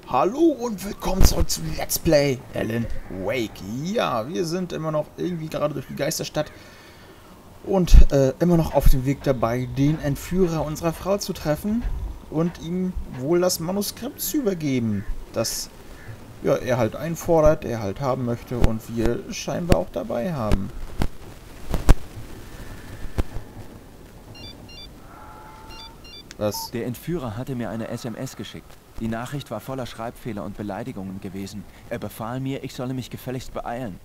Hallo und willkommen zurück zu Let's Play Alan Wake. Ja, wir sind immer noch irgendwie gerade durch die Geisterstadt und immer noch auf dem Weg dabei, den Entführer unserer Frau zu treffen und ihm wohl das Manuskript zu übergeben, das ja, er halt einfordert, er halt haben möchte und wir scheinbar auch dabei haben. Was? Der Entführer hatte mir eine SMS geschickt. Die Nachricht war voller Schreibfehler und Beleidigungen gewesen. Er befahl mir, ich solle mich gefälligst beeilen.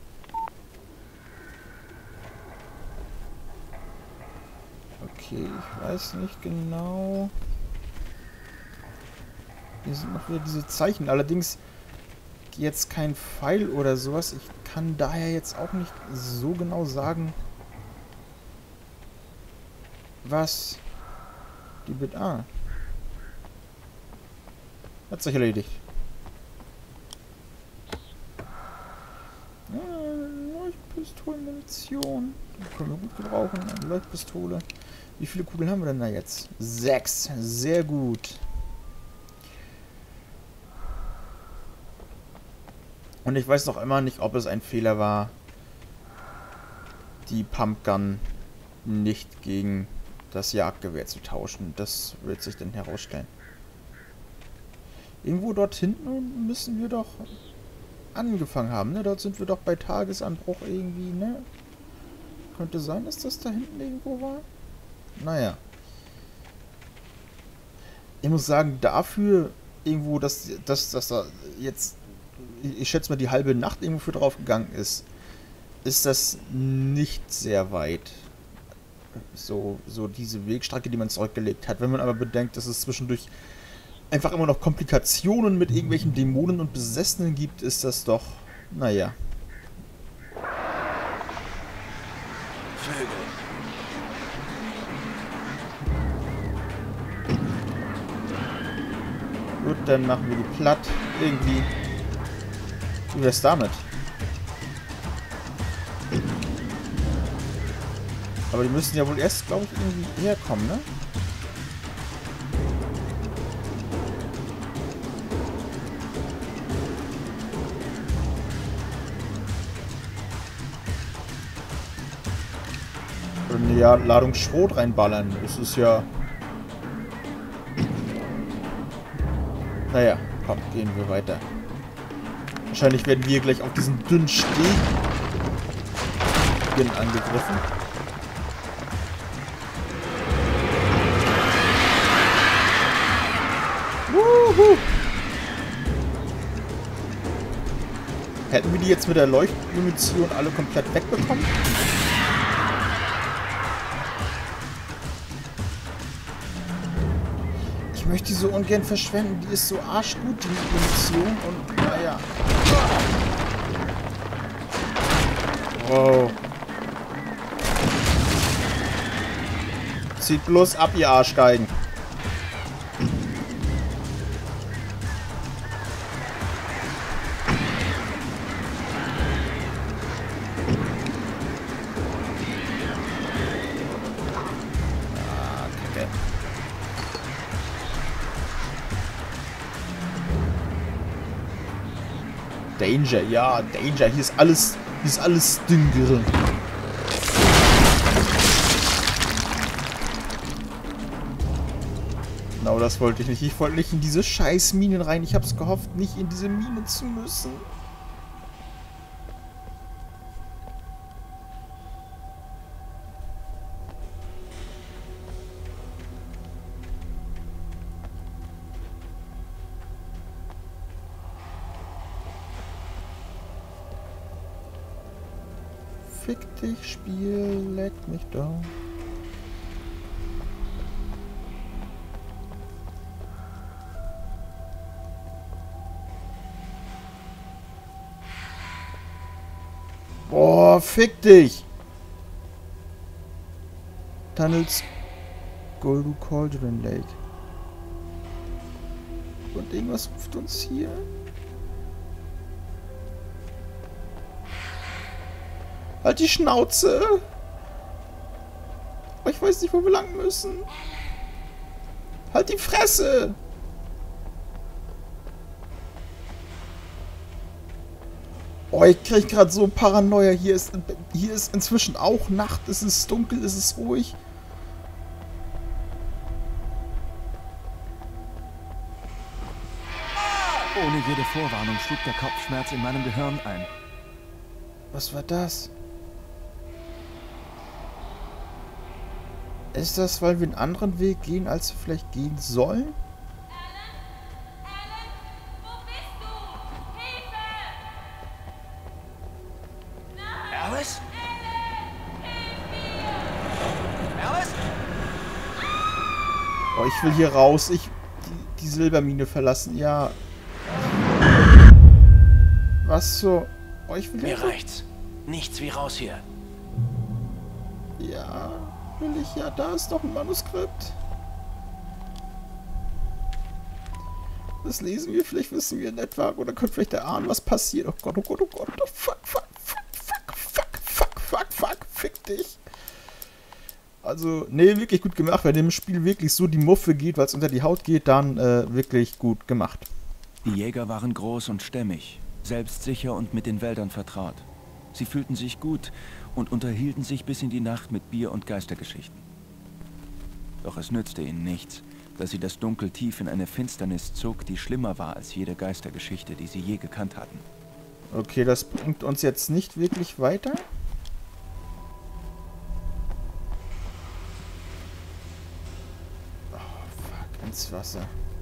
Okay, ich weiß nicht genau. Hier sind noch wieder diese Zeichen. Allerdings jetzt kein Pfeil oder sowas. Ich kann daher jetzt auch nicht so genau sagen, was die Bit... Ah. Hat sich erledigt. Leuchtpistolen-Munition. Die können wir gut gebrauchen. Eine Leuchtpistole. Wie viele Kugeln haben wir denn da jetzt? 6. Sehr gut. Und ich weiß noch immer nicht, ob es ein Fehler war, die Pumpgun nicht gegen das Jagdgewehr zu tauschen. Das wird sich dann herausstellen. Irgendwo dort hinten müssen wir doch angefangen haben, ne? Dort sind wir doch bei Tagesanbruch irgendwie, ne? Könnte sein, dass das da hinten irgendwo war? Naja. Ich muss sagen, dafür irgendwo, dass da jetzt, ich schätze mal, die halbe Nacht irgendwo für drauf gegangen ist das nicht sehr weit. So diese Wegstrecke, die man zurückgelegt hat. Wenn man aber bedenkt, dass es zwischendurch einfach immer noch Komplikationen mit irgendwelchen Dämonen und Besessenen gibt, ist das doch, naja. Vögel. Gut, dann machen wir die platt. Irgendwie. Wie wär's damit? Aber die müssen ja wohl erst, glaube ich, irgendwie herkommen, ne? Oder eine Ladung Schrot reinballern. Das ist ja... Naja, komm, gehen wir weiter. Wahrscheinlich werden wir gleich auf diesen dünnen Steg angegriffen. Wuhu! Hätten wir die jetzt mit der Leuchtmunition alle komplett wegbekommen? Ich möchte die so ungern verschwenden. Die ist so arschgut, die Munition. Und naja. Wow. Zieht bloß ab, ihr Arschgeigen. Danger, ja, Danger. Hier ist alles Stinger. Genau, das wollte ich nicht. Ich wollte nicht in diese scheiß Minen rein. Ich hab's gehofft, nicht in diese Mine zu müssen. Fick dich, Spiel, leck mich doch. Boah, fick dich! Tunnels Goldu Cauldron Lake. Und irgendwas ruft uns hier. Halt die Schnauze! Oh, ich weiß nicht, wo wir lang müssen. Halt die Fresse! Oh, ich krieg gerade so Paranoia. Hier ist inzwischen auch Nacht. Es ist dunkel, es ist ruhig. Ohne jede Vorwarnung schlug der Kopfschmerz in meinem Gehirn ein. Was war das? Ist das, weil wir einen anderen Weg gehen, als wir vielleicht gehen sollen? Alice? Alice? Oh, ich will hier raus. Die Silbermine verlassen. Ja. Was so? Oh, ich will Mir reicht's. Nichts wie raus hier. Ja, will ich ja. Da ist doch ein Manuskript. Das lesen wir. Vielleicht wissen wir in etwa. Oder können vielleicht erahnen, was passiert. Oh Gott, oh Gott, oh Gott. Oh, fuck, fuck, fuck, fuck, fuck, fuck, fuck, fuck. Fick dich. Also, nee, wirklich gut gemacht. Wenn dem Spiel wirklich so die Muffe geht, weil es unter die Haut geht, dann wirklich gut gemacht. Die Jäger waren groß und stämmig, selbstsicher und mit den Wäldern vertraut. Sie fühlten sich gut und unterhielten sich bis in die Nacht mit Bier und Geistergeschichten. Doch es nützte ihnen nichts, dass sie das Dunkel tief in eine Finsternis zog, die schlimmer war als jede Geistergeschichte, die sie je gekannt hatten. Okay, das bringt uns jetzt nicht wirklich weiter. Ins Wasser.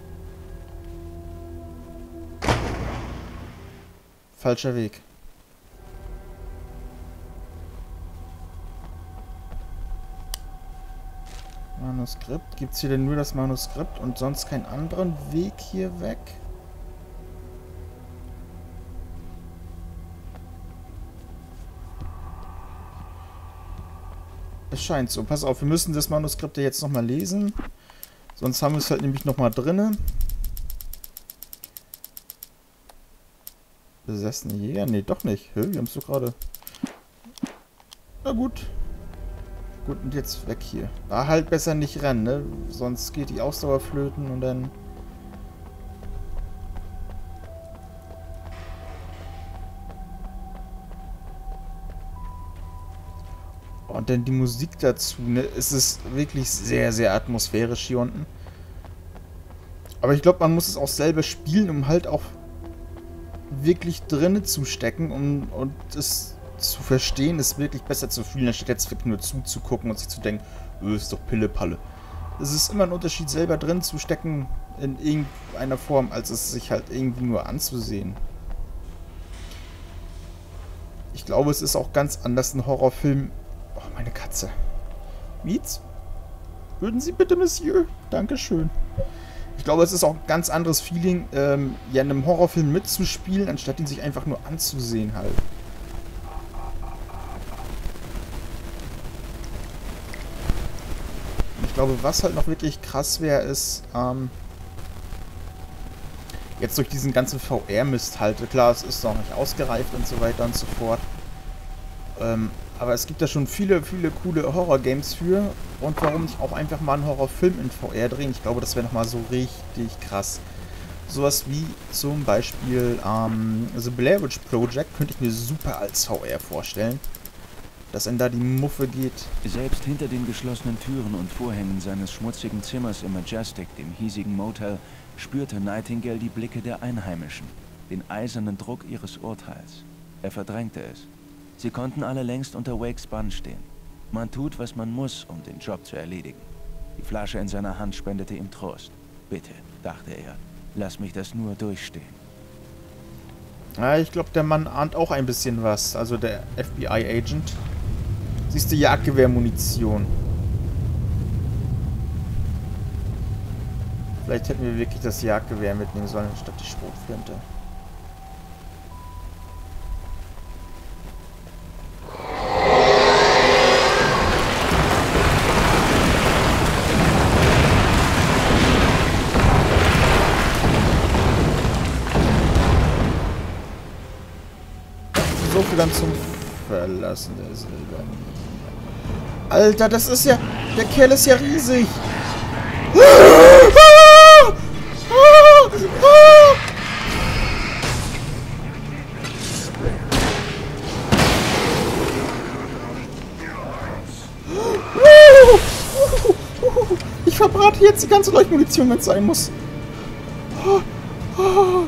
Falscher Weg. Manuskript. Gibt es hier denn nur das Manuskript und sonst keinen anderen Weg hier weg? Es scheint so. Pass auf, wir müssen das Manuskript ja jetzt nochmal lesen. Sonst haben wir es halt nämlich nochmal drinne. Besessene Jäger? Nee, doch nicht. Wir haben es doch gerade. Na gut. Gut, und jetzt weg hier. War halt besser nicht rennen, ne? Sonst geht die Ausdauer flöten und dann... Und dann die Musik dazu, ne? Es ist wirklich sehr, sehr atmosphärisch hier unten. Aber ich glaube, man muss es auch selber spielen, um halt auch wirklich drinne zu stecken und es zu verstehen, es wirklich besser zu fühlen, anstatt jetzt wirklich nur zuzugucken und sich zu denken, ist doch Pille-Palle. Es ist immer ein Unterschied, selber drin zu stecken in irgendeiner Form, als es sich halt irgendwie nur anzusehen. Ich glaube, es ist auch ganz anders, ein Horrorfilm. Oh, meine Katze. Mietz? Würden Sie bitte, Monsieur? Dankeschön. Ich glaube, es ist auch ein ganz anderes Feeling, ja, in einem Horrorfilm mitzuspielen, anstatt ihn sich einfach nur anzusehen halt. Ich glaube, was halt noch wirklich krass wäre, ist, jetzt durch diesen ganzen VR-Mist halt, klar, es ist noch nicht ausgereift und so weiter und so fort. Aber es gibt da schon viele, viele coole Horror-Games für. Und warum nicht auch einfach mal einen Horrorfilm in VR drehen? Ich glaube, das wäre nochmal so richtig krass. Sowas wie zum Beispiel The Blair Witch Project könnte ich mir super als VR vorstellen. Dass einem da die Muffe geht. Selbst hinter den geschlossenen Türen und Vorhängen seines schmutzigen Zimmers im Majestic, dem hiesigen Motel, spürte Nightingale die Blicke der Einheimischen, den eisernen Druck ihres Urteils. Er verdrängte es. Sie konnten alle längst unter Wakes Bann stehen. Man tut, was man muss, um den Job zu erledigen. Die Flasche in seiner Hand spendete ihm Trost. Bitte, dachte er, lass mich das nur durchstehen. Ja, ich glaube, der Mann ahnt auch ein bisschen was. Also der FBI-Agent. Siehst du, Jagdgewehrmunition. Vielleicht hätten wir wirklich das Jagdgewehr mitnehmen sollen, statt die Schrotflinte. So viel dann zum Verlassen der Silbermine. Alter, das ist ja... Der Kerl ist ja riesig. verbrate jetzt die ganze Leuchtmunition, wenn es sein muss. Oh, oh.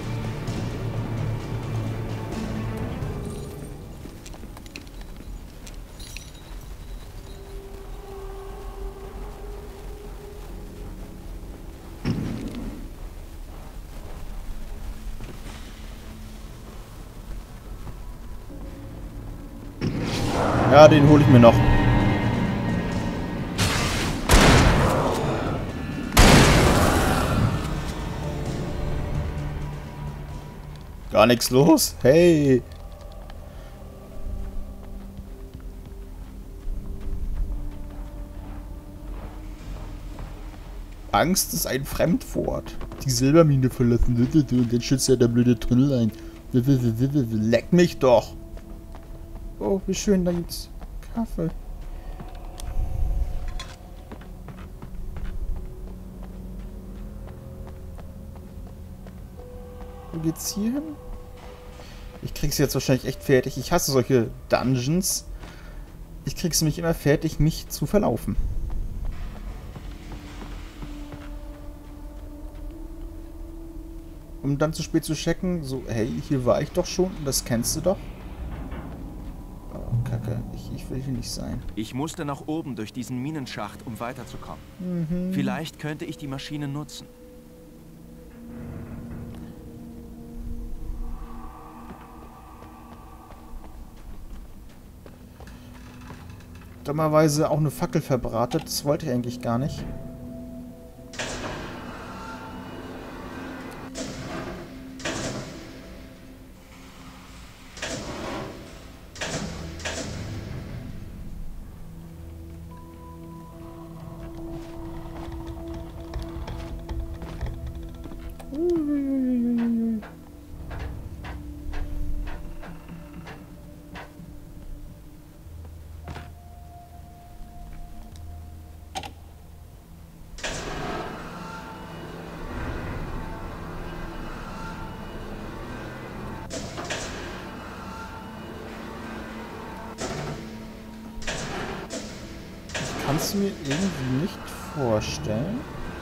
Ja, den hole ich mir noch. Gar nichts los. Hey. Angst ist ein Fremdwort. Die Silbermine verlassen. Und dann schützt ja der blöde Tunnel ein. Leck mich doch. Oh, wie schön, da gibt's Kaffee. Wo geht's hier hin? Ich krieg's jetzt wahrscheinlich echt fertig. Ich hasse solche Dungeons. Ich krieg's nämlich immer fertig, mich zu verlaufen. Um dann zu spät zu checken, so, hey, hier war ich doch schon, das kennst du doch. Oh, Kacke, ich will hier nicht sein. Ich musste nach oben durch diesen Minenschacht, um weiterzukommen. Vielleicht könnte ich die Maschine nutzen. Dummerweise auch eine Fackel verbratet, das wollte ich eigentlich gar nicht. Kannst du mir irgendwie nicht vorstellen?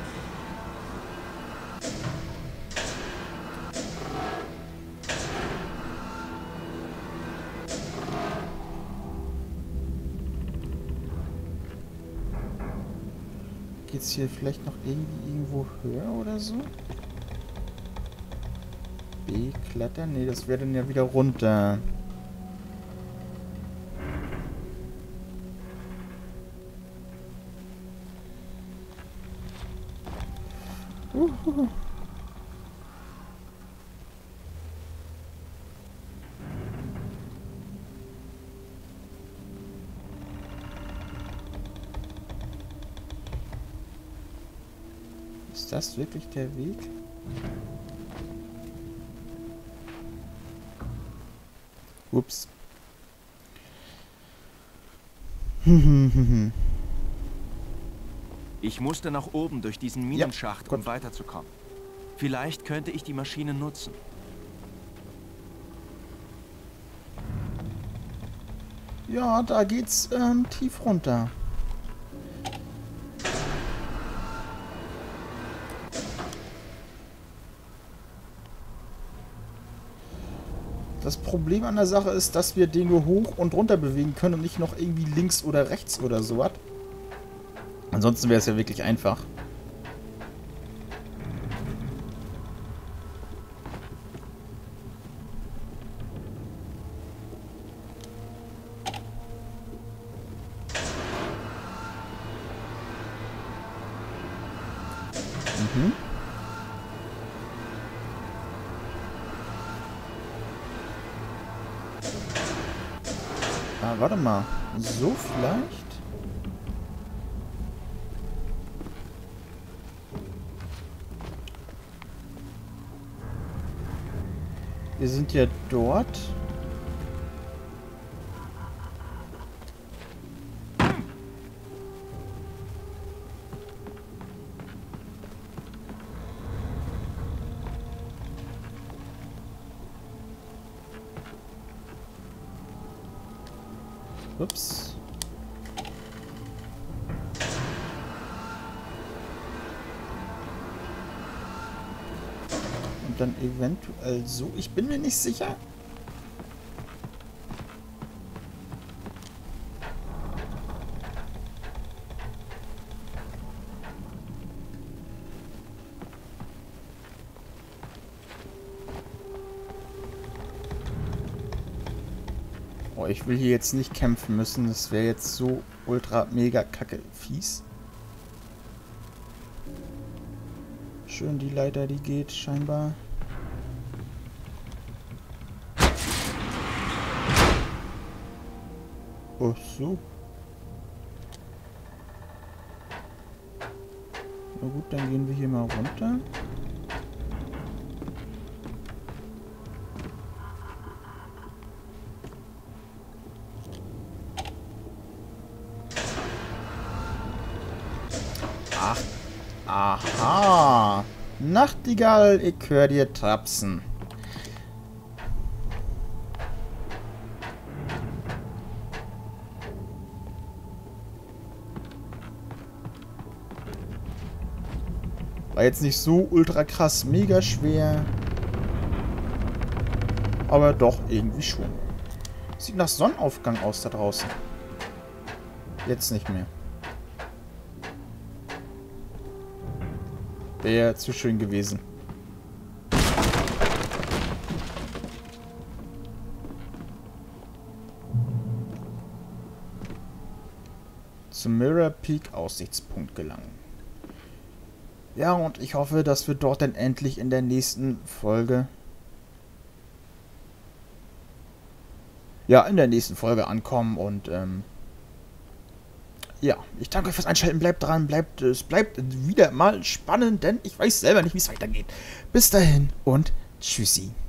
Geht's hier vielleicht noch irgendwie irgendwo höher oder so? B, klettern? Nee, das wäre dann ja wieder runter. Ist das wirklich der Weg? Ups. Ich musste nach oben durch diesen Minenschacht, ja, um weiterzukommen. Vielleicht könnte ich die Maschine nutzen. Ja, da geht's tief runter. Das Problem an der Sache ist, dass wir den nur hoch und runter bewegen können und nicht noch irgendwie links oder rechts oder sowas. Ansonsten wäre es ja wirklich einfach. Mhm. Ah, warte mal. So vielleicht? Wir sind ja dort. Ups. dann eventuell so. Ich bin mir nicht sicher. Oh, ich will hier jetzt nicht kämpfen müssen. Das wäre jetzt so ultra mega kacke fies. Schön die Leiter, die geht scheinbar. Oh, so. Na gut, dann gehen wir hier mal runter. Ach, aha. Nachtigall, ich hör dir trapsen. War jetzt nicht so ultra krass mega schwer. Aber doch irgendwie schon. Sieht nach Sonnenaufgang aus da draußen. Jetzt nicht mehr. Wäre zu schön gewesen. Zum Mirror Peak Aussichtspunkt gelangen. Ja, und ich hoffe, dass wir dort dann endlich in der nächsten Folge ankommen und ja, ich danke euch fürs Einschalten, bleibt dran, es bleibt wieder mal spannend, denn ich weiß selber nicht, wie es weitergeht. Bis dahin und tschüssi.